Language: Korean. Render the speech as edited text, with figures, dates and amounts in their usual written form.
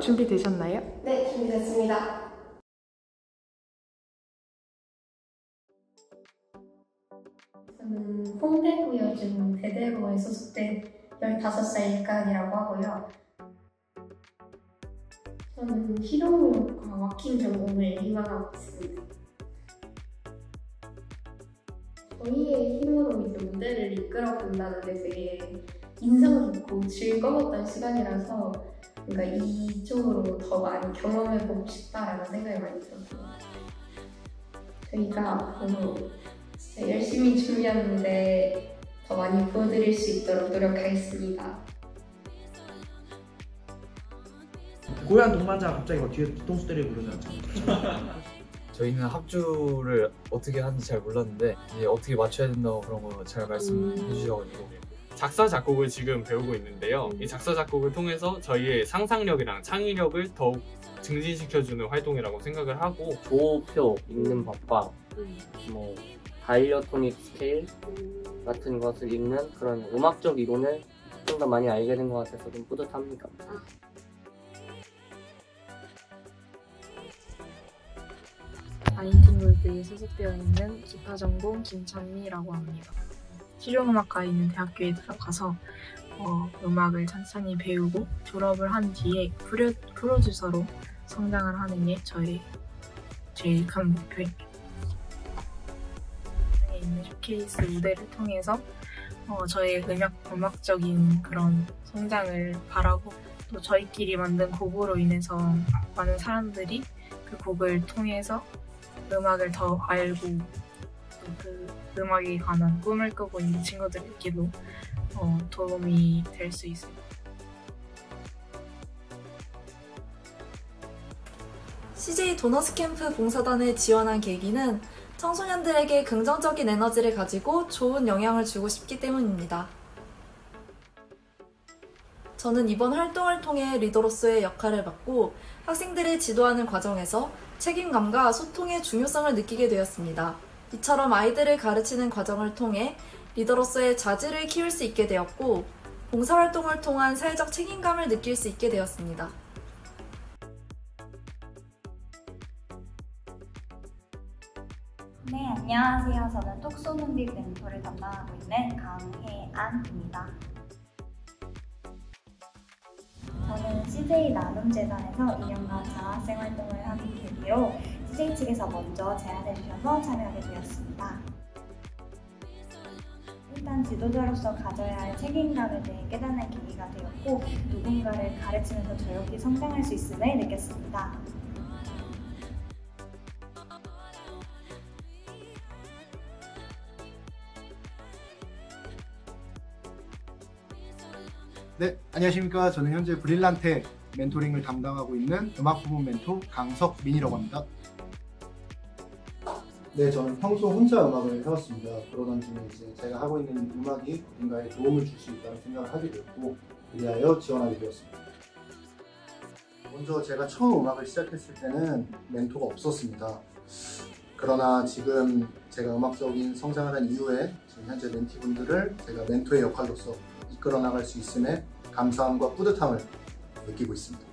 준비되셨나요? 네, 준비됐습니다. 저는 홍대구여중 대대로에 소속된 15살 일간이라고 하고요. 저는 실용무역과 워킹 전공을 희망하고 있습니다. 저희의 힘으로 이제 무대를 이끌어본다는 데 되게 인상 깊고 즐거웠던 시간이라서 뭔가 이쪽으로 더 많이 경험해보고 싶다라는 생각이 많이 들었어요. 저희가 앞으로 진짜 열심히 준비하는데 더 많이 보여드릴 수 있도록 노력하겠습니다. 고요한 동반자가 갑자기 막 뒤에 뒤통수 때리고 그러지 않잖아요. 저희는 합주를 어떻게 하는지 잘 몰랐는데 이제 어떻게 맞춰야 된다고 그런 거 잘 말씀해 주셔가지고 작사 작곡을 지금 배우고 있는데요. 이 작사 작곡을 통해서 저희의 상상력이랑 창의력을 더욱 증진시켜주는 활동이라고 생각을 하고, 조표 읽는 법과 뭐 다이어토닉 스케일 같은 것을 읽는 그런 음악적 이론을 좀 더 많이 알게 된 것 같아서 좀 뿌듯합니다. 아이팅골드에 소속되어 있는 기타 전공 김찬미라고 합니다. 실용음악과에 있는 대학교에 들어가서 음악을 찬찬히 배우고 졸업을 한 뒤에 프로듀서로 성장을 하는 게 저의 제일 큰 목표입니다. 있는 쇼케이스 무대를 통해서 저의 음악적인 그런 성장을 바라고, 또 저희끼리 만든 곡으로 인해서 많은 사람들이 그 곡을 통해서 음악을 더 알고 그 음악에 관한 꿈을 꾸고 있는 친구들에게도 도움이 될 수 있습니다. CJ 도너스 캠프 봉사단에 지원한 계기는 청소년들에게 긍정적인 에너지를 가지고 좋은 영향을 주고 싶기 때문입니다. 저는 이번 활동을 통해 리더로서의 역할을 맡고 학생들을 지도하는 과정에서 책임감과 소통의 중요성을 느끼게 되었습니다. 이처럼 아이들을 가르치는 과정을 통해 리더로서의 자질을 키울 수 있게 되었고, 봉사활동을 통한 사회적 책임감을 느낄 수 있게 되었습니다. 네, 안녕하세요. 저는 톡소문빅 멘토를 담당하고 있는 강혜안입니다. 저는 CJ 나눔재단에서 2년간 장학생 활동을 하기 계기로 CJ 측에서 먼저 제안해 주셔서 참여하게 되었습니다. 일단 지도자로서 가져야 할 책임감에 대해 깨닫는 계기가 되었고, 누군가를 가르치면서 저역히 성장할 수 있음을 느꼈습니다. 네, 안녕하십니까. 저는 현재 브릴란테 멘토링을 담당하고 있는 음악 부문 멘토 강석민이라고 합니다. 네, 저는 평소 혼자 음악을 해왔습니다. 그러던 중에 이제 제가 하고 있는 음악이 어딘가에 도움을 줄 수 있다는 생각을 하게 되었고, 그리하여 지원하게 되었습니다. 먼저 제가 처음 음악을 시작했을 때는 멘토가 없었습니다. 그러나 지금 제가 음악적인 성장을 한 이후에 지금 현재 멘티분들을 제가 멘토의 역할로서 이끌어 나갈 수 있음에 감사함과 뿌듯함을 느끼고 있습니다.